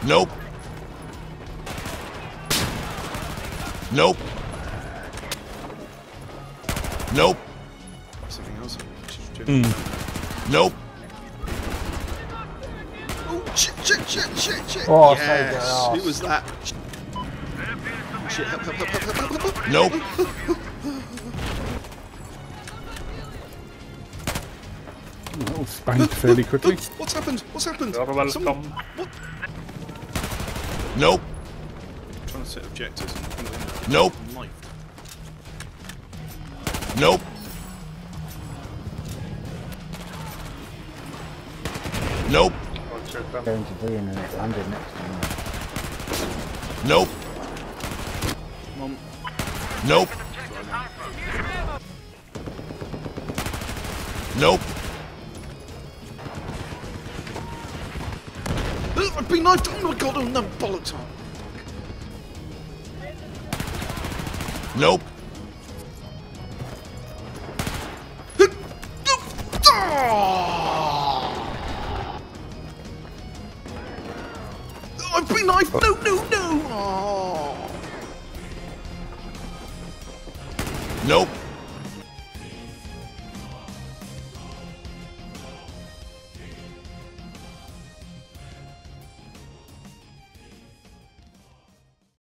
Nope. Nope. Nope. Something else. Nope. Oh, shit. Oh, Yes. saved your ass. Who was that? Shit, help. Nope. Oh, spanked fairly quickly. What's happened? You're welcome. Someone, what? Nope. I'm trying to set objectives. Nope. Knife. Nope. Nope. Oh, shit, then. Going to be in and it landed next to me. Nope. Mom. Nope. Nope. I've been knifed! Oh my god, oh no, bollocks! Nope. I've been knifed! No! Oh. Nope.